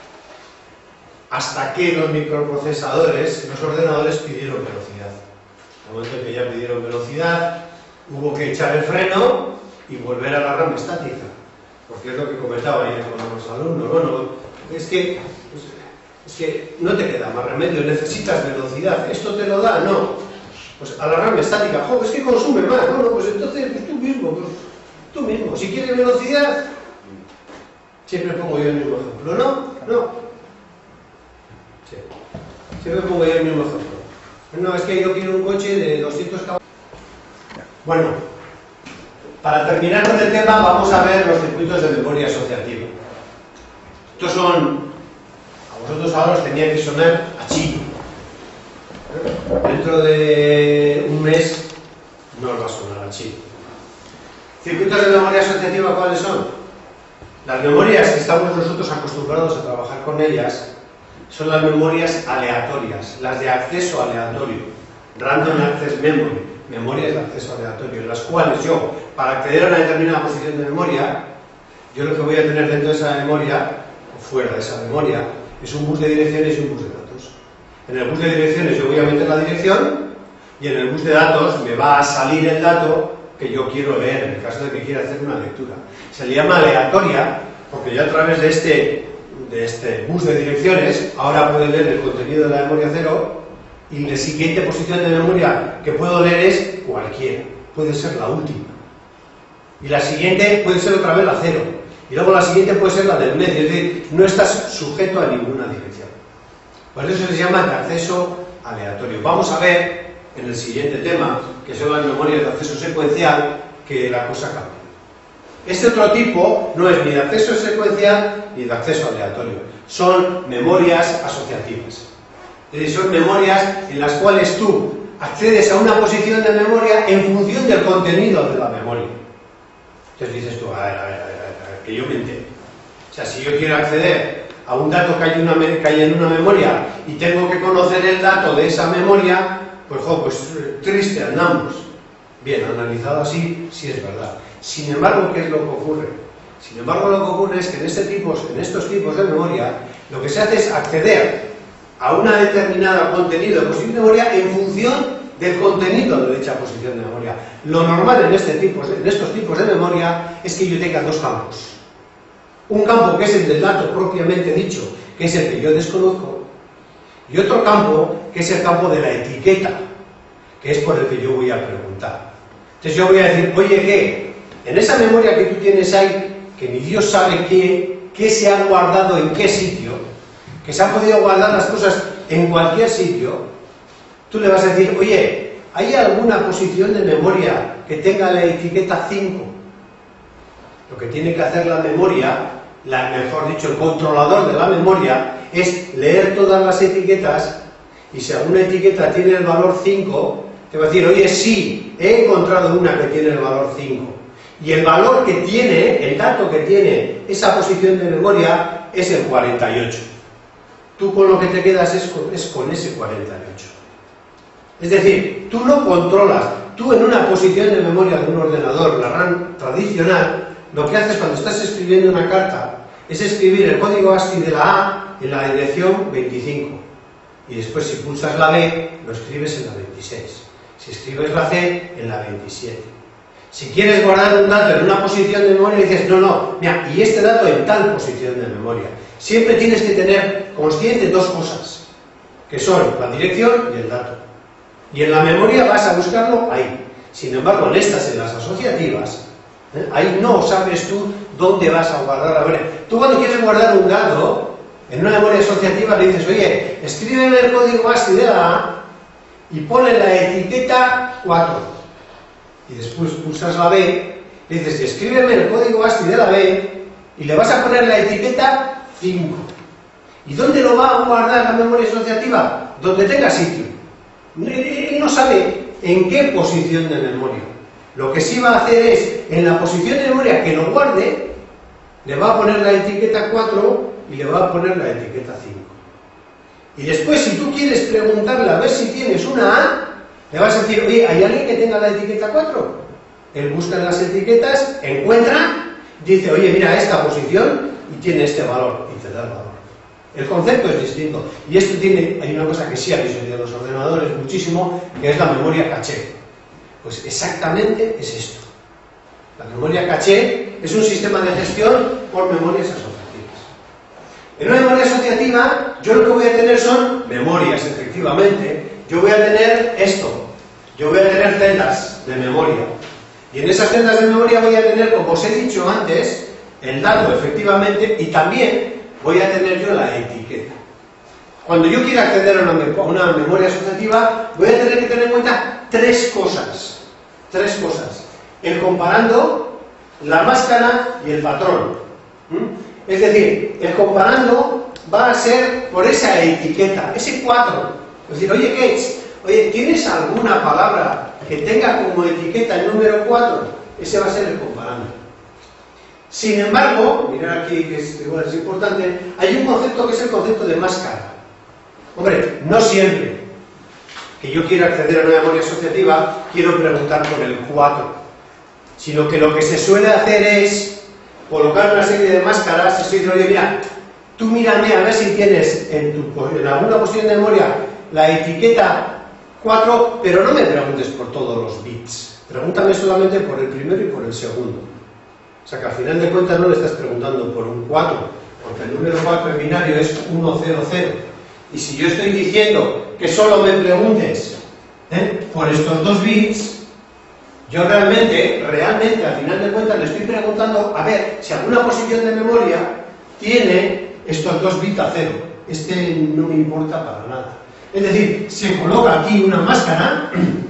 Hasta que los microprocesadores, los ordenadores pidieron velocidad. En el momento en que ya pidieron velocidad, hubo que echar el freno y volver a la RAM estática. Porque es lo que comentaba ayer con los alumnos. Bueno, es que, es que no te queda más remedio, necesitas velocidad. ¿Esto te lo da? No. Pues a la RAM estática, jo, es que consume más. Bueno, pues entonces pues tú mismo, pues, tú mismo. Si quieres velocidad, siempre pongo yo el mismo ejemplo. ¿No? No. Sí. Siempre pongo yo el mismo ejemplo. No, es que yo quiero un coche de doscientos caballos. Bueno, para terminar con el tema, vamos a ver los circuitos de memoria asociativa. Estos son, a vosotros ahora os tenía que sonar a chino. Dentro de un mes no os va a sonar a chino. ¿Circuitos de memoria asociativa cuáles son? Las memorias que estamos nosotros acostumbrados a trabajar con ellas son las memorias aleatorias, las de acceso aleatorio, Random Access Memory, memorias de acceso aleatorio, en las cuales yo, para acceder a una determinada posición de memoria, yo lo que voy a tener dentro de esa memoria, o fuera de esa memoria, es un bus de direcciones y un bus de datos. En el bus de direcciones yo voy a meter la dirección y en el bus de datos me va a salir el dato que yo quiero leer, en el caso de que quiera hacer una lectura. Se le llama aleatoria porque yo a través de este de este bus de direcciones, ahora puedo leer el contenido de la memoria cero y la siguiente posición de memoria que puedo leer es cualquiera, puede ser la última. Y la siguiente puede ser otra vez la cero. Y luego la siguiente puede ser la del medio, es decir, no estás sujeto a ninguna dirección. Por eso se llama de acceso aleatorio. Vamos a ver en el siguiente tema, que son las memorias de acceso secuencial, que la cosa cambia. Este otro tipo no es ni de acceso secuencial ni de acceso aleatorio. Son memorias asociativas. Es decir, son memorias en las cuales tú accedes a una posición de memoria en función del contenido de la memoria. Entonces dices tú, a ver, a ver, a ver, a ver, que yo me entere. O sea, si yo quiero acceder a un dato que hay, una, que hay en una memoria y tengo que conocer el dato de esa memoria, pues, jo, pues triste andamos. Bien, analizado así, sí es verdad. Sin embargo, ¿qué es lo que ocurre? Sin embargo, lo que ocurre es que en, este tipo, en estos tipos de memoria, lo que se hace es acceder a una determinada contenido de posición de memoria en función del contenido de dicha posición de memoria. Lo normal en, este tipo, en estos tipos de memoria es que yo tenga dos campos. Un campo que es el del dato propiamente dicho, que es el que yo desconozco, y otro campo que es el campo de la etiqueta, que es por el que yo voy a preguntar. Entonces yo voy a decir, oye, ¿qué? En esa memoria que tú tienes ahí, que ni Dios sabe qué, qué se ha guardado en qué sitio, que se han podido guardar las cosas en cualquier sitio, tú le vas a decir, oye, ¿hay alguna posición de memoria que tenga la etiqueta cinco? Lo que tiene que hacer la memoria, la, mejor dicho, el controlador de la memoria, es leer todas las etiquetas y si alguna etiqueta tiene el valor cinco, te va a decir, oye, sí, he encontrado una que tiene el valor cinco. Y el valor que tiene, el dato que tiene esa posición de memoria es el cuarenta y ocho. Tú con lo que te quedas es con, es con ese cuarenta y ocho. Es decir, tú no controlas, tú en una posición de memoria de un ordenador, la RAM tradicional, lo que haces cuando estás escribiendo una carta es escribir el código ASCII de la A en la dirección veinticinco. Y después si pulsas la B, lo escribes en la veintiséis. Si escribes la C, en la veintisiete. Si quieres guardar un dato en una posición de memoria, dices, no, no, mira, y este dato en tal posición de memoria. Siempre tienes que tener consciente dos cosas, que son la dirección y el dato. Y en la memoria vas a buscarlo ahí. Sin embargo, en estas, en las asociativas, ¿eh? ahí no sabes tú dónde vas a guardar. A ver, tú cuando quieres guardar un dato, en una memoria asociativa le dices, oye, escríbeme el código ASCII de la A y ponle la etiqueta cuatro. Y después pulsas la B, le dices, escríbeme el código ASCII de la B y le vas a poner la etiqueta cinco. ¿Y dónde lo va a guardar la memoria asociativa? Donde tenga sitio. Él no sabe en qué posición de memoria. Lo que sí va a hacer es, en la posición de memoria que lo guarde, le va a poner la etiqueta cuatro y le va a poner la etiqueta cinco. Y después, si tú quieres preguntarle a ver si tienes una A, le vas a decir, oye, ¿hay alguien que tenga la etiqueta cuatro? Él busca en las etiquetas, encuentra, dice, oye, mira esta posición y tiene este valor, y te da el valor. El concepto es distinto. Y esto tiene, hay una cosa que sí habéis oído en los ordenadores muchísimo, que es la memoria caché. Pues exactamente es esto. La memoria caché es un sistema de gestión por memorias asociativas. En una memoria asociativa, yo lo que voy a tener son memorias, efectivamente. Yo voy a tener esto, yo voy a tener celdas de memoria. Y en esas celdas de memoria voy a tener, como os he dicho antes, el dato, efectivamente, y también voy a tener yo la etiqueta. Cuando yo quiera acceder a una, a una memoria asociativa, voy a tener que tener en cuenta tres cosas. Tres cosas. El comparando, la máscara y el patrón. ¿Mm? Es decir, el comparando va a ser por esa etiqueta, ese cuatro. Es decir, oye, Gates, oye, ¿tienes alguna palabra que tenga como etiqueta el número cuatro? Ese va a ser el comparando. Sin embargo, mirad aquí que es, igual es importante, hay un concepto que es el concepto de máscara. Hombre, no siempre que yo quiera acceder a una memoria asociativa quiero preguntar por el cuatro, sino que lo que se suele hacer es colocar una serie de máscaras, es decir, oye, mira, tú mírame a ver si tienes en, tu, en alguna posición de memoria la etiqueta cuatro, pero no me preguntes por todos los bits, pregúntame solamente por el primero y por el segundo. O sea que al final de cuentas no le estás preguntando por un cuatro, porque el número cuatro en binario es uno cero cero. Y si yo estoy diciendo que solo me preguntes ¿eh? por estos dos bits, yo realmente, realmente al final de cuentas le estoy preguntando a ver si alguna posición de memoria tiene estos dos bits a cero. Este no me importa para nada. Es decir, se coloca aquí una máscara,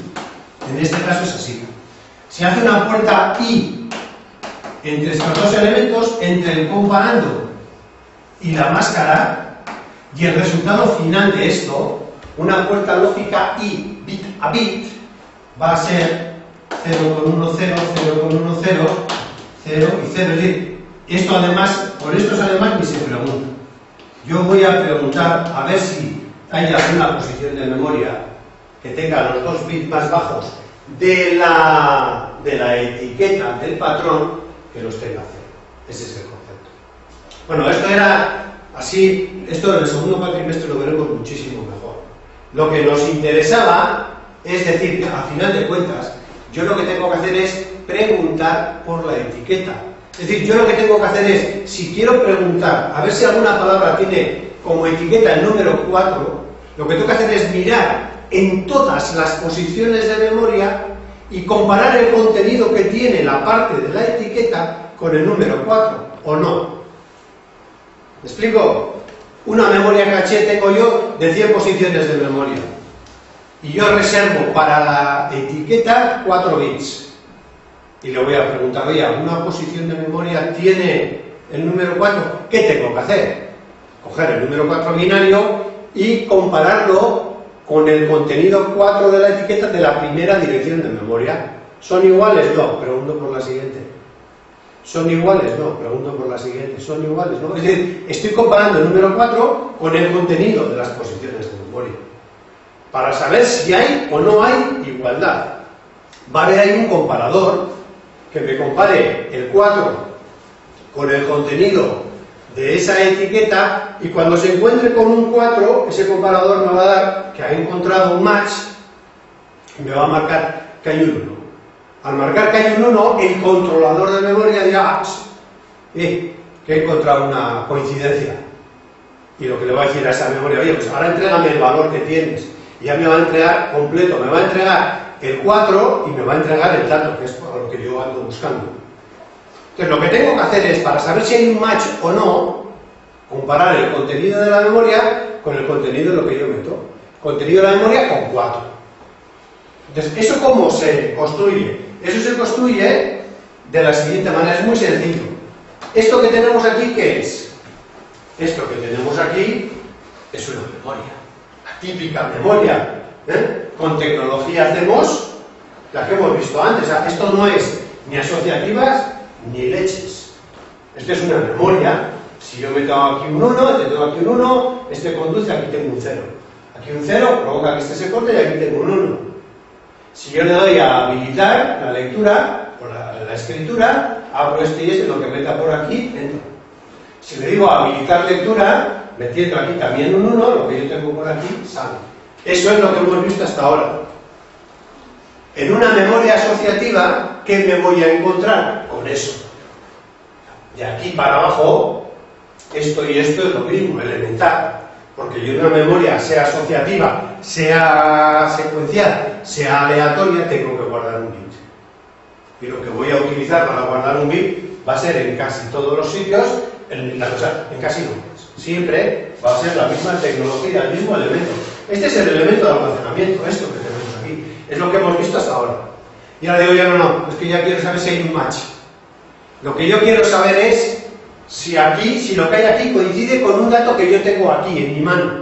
en este caso es así. Se hace una puerta I entre estos dos elementos, entre el comparando y la máscara, y el resultado final de esto, una puerta lógica I bit a bit, va a ser cero con uno, cero, cero con uno, cero, cero y cero. Es decir, esto además, por estos además ni se pregunta. Yo voy a preguntar a ver si hay alguna posición de memoria que tenga los dos bits más bajos de la, de la etiqueta del patrón que los tenga cero. Ese es el concepto. Bueno, esto era así, esto en el segundo cuatrimestre lo veremos muchísimo mejor. Lo que nos interesaba es decir, a final de cuentas, yo lo que tengo que hacer es preguntar por la etiqueta. Es decir, yo lo que tengo que hacer es, si quiero preguntar, a ver si alguna palabra tiene como etiqueta el número cuatro, lo que tengo que hacer es mirar en todas las posiciones de memoria y comparar el contenido que tiene la parte de la etiqueta con el número cuatro, ¿o no? ¿Me explico? Una memoria caché tengo yo de cien posiciones de memoria y yo reservo para la etiqueta cuatro bits. y le voy a preguntar, oye, ¿alguna posición de memoria tiene el número cuatro? ¿Qué tengo que hacer? Coger el número cuatro binario y compararlo con el contenido cuatro de la etiqueta de la primera dirección de memoria. ¿Son iguales? No, pregunto por la siguiente. ¿Son iguales? No, pregunto por la siguiente. ¿Son iguales? No. Es decir, estoy comparando el número cuatro con el contenido de las posiciones de memoria, para saber si hay o no hay igualdad. Va a haber ahí un comparador que me compare el cuatro con el contenido de esa etiqueta, y cuando se encuentre con un cuatro, ese comparador me va a dar que ha encontrado un match y me va a marcar que hay un uno. Al marcar que hay un uno, el controlador de memoria dirá, eh, que he encontrado una coincidencia. Y lo que le va a decir a esa memoria, oye, pues ahora entrégame el valor que tienes. Y ya me va a entregar completo, me va a entregar el cuatro y me va a entregar el dato, que es por lo que yo ando buscando. Entonces, lo que tengo que hacer es, para saber si hay un match o no, comparar el contenido de la memoria con el contenido de lo que yo meto. Contenido de la memoria con cuatro. Entonces, ¿eso cómo se construye? Eso se construye de la siguiente manera, es muy sencillo. Esto que tenemos aquí, ¿qué es? Esto que tenemos aquí es una memoria, la típica memoria, ¿eh? Con tecnología hacemos la que hemos visto antes. O sea, esto no es ni asociativas ni leches. Esto es una memoria. Si yo meto aquí un uno, este tengo aquí un uno, este conduce, aquí tengo un cero. Aquí un cero provoca que este se corte y aquí tengo un uno. Si yo le doy a habilitar la lectura, o la, la escritura, abro este y este, lo que meta por aquí, entro. Si le digo a habilitar lectura, metiendo aquí también un uno, lo que yo tengo por aquí, sale. Eso es lo que hemos visto hasta ahora. En una memoria asociativa, ¿qué me voy a encontrar? Con eso. De aquí para abajo, esto y esto es lo mismo, elemental. Porque yo en una memoria, sea asociativa, sea secuencial, sea aleatoria, tengo que guardar un bit. Y lo que voy a utilizar para guardar un bit va a ser en casi todos los sitios, en, o sea, en casi no, siempre va a ser la misma tecnología, el mismo elemento. Este es el elemento de almacenamiento, esto que tenemos aquí. Es lo que hemos visto hasta ahora. Y ahora digo yo, no, no, es que ya quiero saber si hay un match. Lo que yo quiero saber es si aquí, si lo que hay aquí coincide con un dato que yo tengo aquí, en mi mano.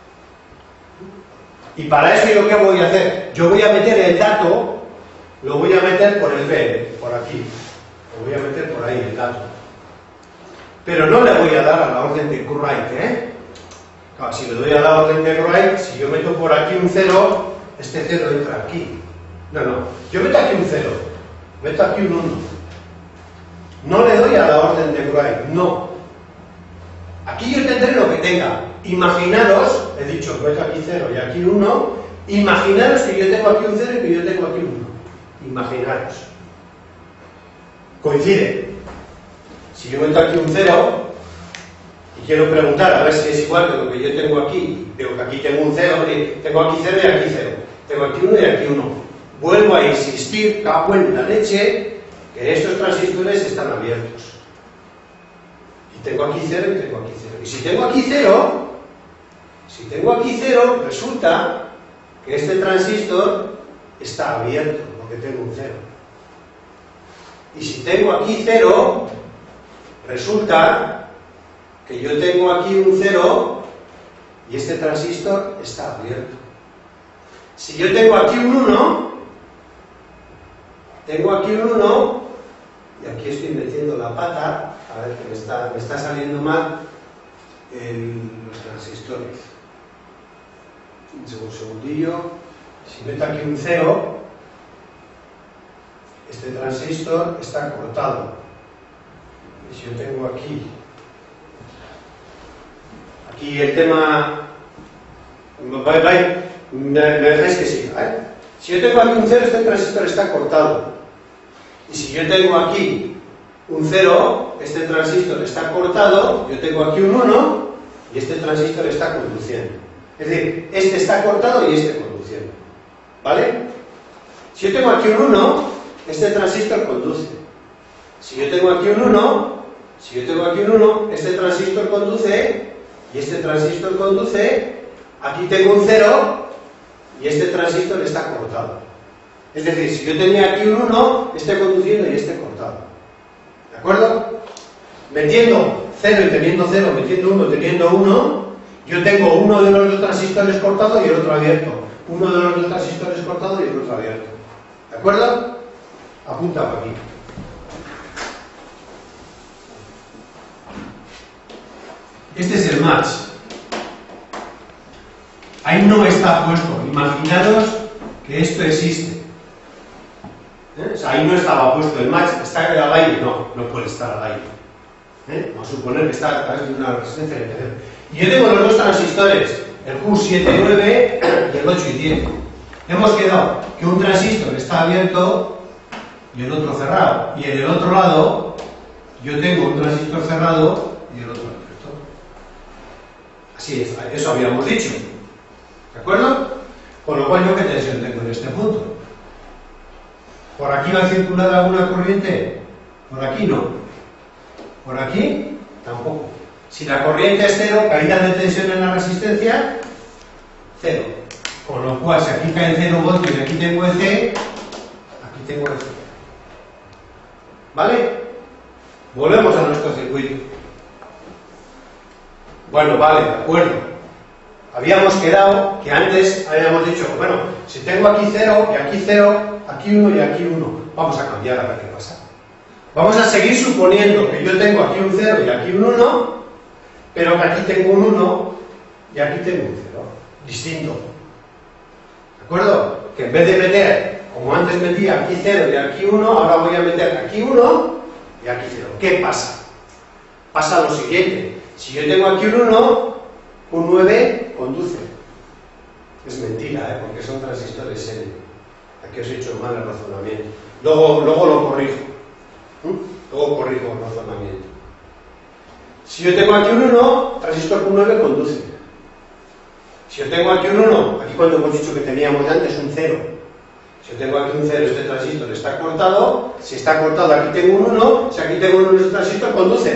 Y para eso, ¿yo qué voy a hacer? Yo voy a meter el dato, lo voy a meter por el B, por aquí. Lo voy a meter por ahí, el dato. Pero no le voy a dar a la orden de write, ¿eh? Claro, si le doy a la orden de write, si yo meto por aquí un cero, este cero entra aquí. No, no. Yo meto aquí un cero, meto aquí un uno. No le doy a la orden de write, no. Aquí yo tendré lo que tenga. Imaginaros, he dicho, meto aquí cero y aquí uno, imaginaros que yo tengo aquí un cero y que yo tengo aquí un uno. Imaginaros. Coincide. Si yo meto aquí un cero y quiero preguntar a ver si es igual que lo que yo tengo aquí, veo que aquí tengo un cero, tengo aquí cero y aquí cero, tengo aquí uno y aquí uno. Vuelvo a insistir, cago en la leche, que estos transistores están abiertos. Y tengo aquí cero y tengo aquí cero. Y si tengo aquí cero, si tengo aquí cero, resulta que este transistor está abierto, porque tengo un cero. Y si tengo aquí cero, resulta que yo tengo aquí un cero y este transistor está abierto. Si yo tengo aquí un uno, tengo aquí un uno, y aquí estoy metiendo la pata, a ver que me está, me está saliendo mal en los transistores. Un segundillo. Si meto aquí un cero, este transistor está cortado. Y si yo tengo aquí, aquí el tema, bye, bye, me, me dejáis que siga, ¿eh? Si yo tengo aquí un cero, este transistor está cortado. Y si yo tengo aquí un cero, este transistor está cortado, yo tengo aquí un uno, y este transistor está conduciendo. Es decir, este está cortado y este conduciendo. ¿Vale? Si yo tengo aquí un uno, este transistor conduce. Si yo tengo aquí un uno, si yo tengo aquí un uno, este transistor conduce, y este transistor conduce, aquí tengo un cero, y este transistor está cortado. Es decir, si yo tenía aquí un uno, este conduciendo y este cortado. ¿De acuerdo? Metiendo cero y teniendo cero, metiendo uno y teniendo uno, yo tengo uno de los dos transistores cortado y el otro abierto. Uno de los dos transistores cortado y el otro abierto. ¿De acuerdo? Apunta por aquí. Este es el match. Ahí no está puesto. Imaginaros que esto existe. ¿Eh? O sea, ahí no estaba puesto el match. ¿Está al aire? No, no puede estar al aire. ¿Eh? Vamos a suponer que está a través de una resistencia N P C. Y yo tengo los dos transistores, el Q siete y nueve y el ocho y diez. Hemos quedado que un transistor está abierto y el otro cerrado. Y en el otro lado yo tengo un transistor cerrado y el otro abierto. Así es, eso habíamos dicho. ¿De acuerdo? Con lo cual, ¿yo qué tensión tengo en este punto? ¿Por aquí va a circular alguna corriente? Por aquí no. Por aquí tampoco. Si la corriente es cero, caída de tensión en la resistencia, cero. Con lo cual, si aquí caen cero voltios y aquí tengo E C, aquí tengo E C. ¿Vale? Volvemos a nuestro circuito. Bueno, vale, de acuerdo. Habíamos quedado que antes habíamos dicho, bueno, si tengo aquí cero y aquí cero, aquí uno y aquí uno, vamos a cambiar a ver qué pasa. Vamos a seguir suponiendo que yo tengo aquí un cero y aquí un uno, pero que aquí tengo un uno y aquí tengo un cero, distinto. ¿De acuerdo? Que en vez de meter, como antes metía aquí cero y aquí uno, ahora voy a meter aquí uno y aquí cero. ¿Qué pasa? Pasa lo siguiente. Si yo tengo aquí un uno, un nueve conduce. Es mentira, ¿eh? Porque son transistores N. Aquí os he hecho mal el razonamiento. Luego, luego lo corrijo. ¿Mm? Luego corrijo el razonamiento. Si yo tengo aquí un uno, transistor Q nueve conduce. Si yo tengo aquí un uno, aquí cuando hemos dicho que teníamos antes un cero. Si yo tengo aquí un cero, este transistor está cortado. Si está cortado, aquí tengo un uno. Si aquí tengo un uno, este transistor conduce.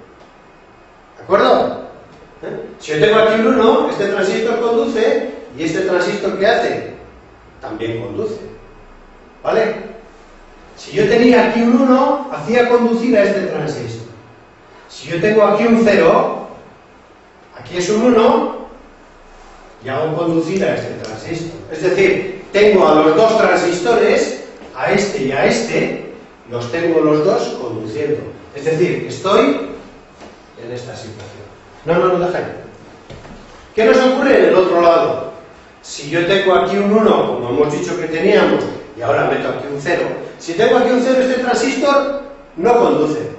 ¿De acuerdo? ¿Eh? Si yo tengo aquí un uno, este transistor conduce. ¿Y este transistor qué hace? También conduce. ¿Vale? Si yo tenía aquí un uno, hacía conducir a este transistor. Si yo tengo aquí un cero, aquí es un uno, y hago conducir a este transistor. Es decir, tengo a los dos transistores, a este y a este, los tengo los dos conduciendo. Es decir, estoy en esta situación. No, no, no, deja. ¿Qué nos ocurre en el otro lado? Si yo tengo aquí un uno, como hemos dicho que teníamos, y ahora meto aquí un cero, si tengo aquí un cero, este transistor no conduce.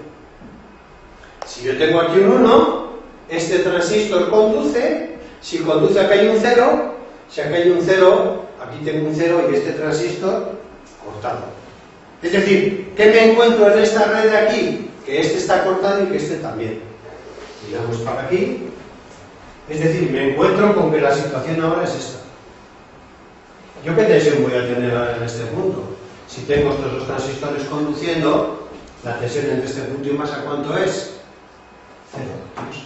Si yo tengo aquí un uno, este transistor conduce. Si conduce, acá hay un cero. Si acá hay un cero, aquí tengo un cero y este transistor cortado. Es decir, ¿qué me encuentro en esta red de aquí? Que este está cortado y que este también. Miramos para aquí. Es decir, me encuentro con que la situación ahora es esta. ¿Yo qué tensión voy a tener ahora en este punto? Si tengo estos dos transistores conduciendo, la tensión entre este punto y masa, ¿cuánto es? Cero voltios.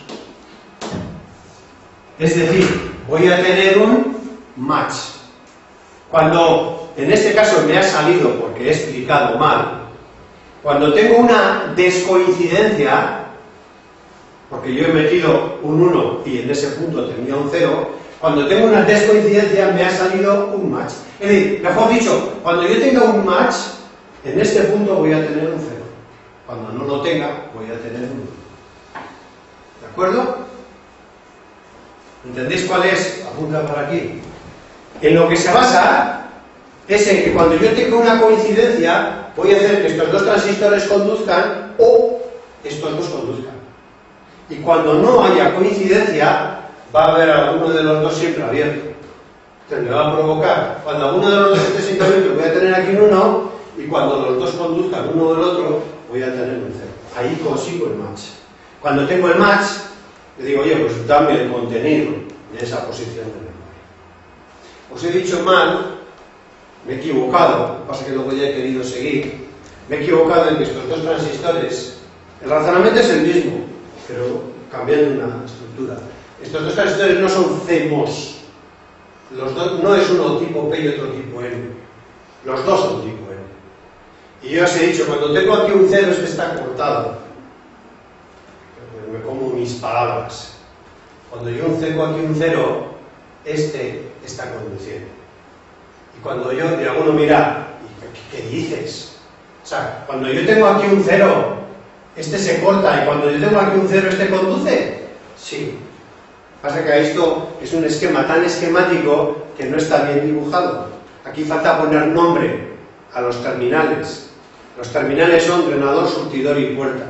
Es decir, voy a tener un match. Cuando, en este caso me ha salido porque he explicado mal, cuando tengo una descoincidencia, porque yo he metido un uno y en ese punto tenía un cero, cuando tengo una descoincidencia me ha salido un match. Es decir, mejor dicho, cuando yo tenga un match, en este punto voy a tener un cero. Cuando no lo tenga, voy a tener un uno. ¿De acuerdo? ¿Entendéis cuál es? Apunta para aquí. En lo que se basa es en que cuando yo tenga una coincidencia, voy a hacer que estos dos transistores conduzcan o estos dos conduzcan. Y cuando no haya coincidencia, va a haber alguno de los dos siempre abierto. Entonces me va a provocar, cuando alguno de los dos esté siempre abierto, voy a tener aquí un uno, y cuando los dos conduzcan uno del otro, voy a tener un cero. Ahí consigo el match. Cuando tengo el match, le digo, oye, pues dame el contenido de esa posición de memoria. Os he dicho mal, me he equivocado, lo que pasa es que luego ya he querido seguir, me he equivocado en que estos dos transistores, el razonamiento es el mismo, pero cambiando una estructura. Estos dos transistores no son C M O S, los dos, no es uno tipo P y otro tipo N. Los dos son tipo N. Y yo os he dicho, cuando tengo aquí un cero, este está cortado. Me como mis palabras. Cuando yo tengo aquí un cero, este está conduciendo. Y cuando yo, y alguno mira, ¿qué, qué dices? O sea, cuando yo tengo aquí un cero, este se corta, y cuando yo tengo aquí un cero, ¿este conduce? Sí. Pasa que esto es un esquema tan esquemático que no está bien dibujado. Aquí falta poner nombre a los terminales. Los terminales son drenador, surtidor y puerta.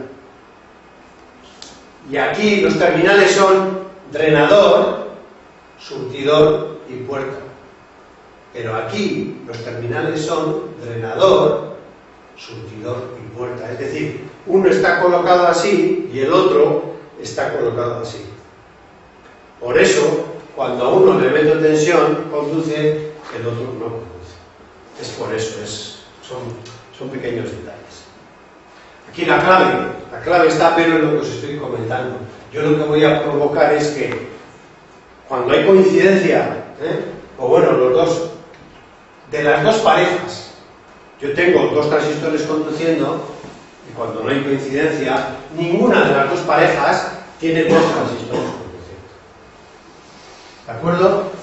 Y aquí los terminales son drenador, surtidor y puerta. Pero aquí los terminales son drenador, surtidor y puerta. Es decir, uno está colocado así y el otro está colocado así. Por eso, cuando a uno le meto tensión, conduce, el otro no conduce. Es por eso, es, son, son pequeños detalles. Aquí la clave, la clave está pero en lo que os estoy comentando. Yo lo que voy a provocar es que cuando hay coincidencia, ¿eh? o bueno, los dos, de las dos parejas, yo tengo dos transistores conduciendo y cuando no hay coincidencia, ninguna de las dos parejas tiene dos transistores conduciendo. ¿De acuerdo?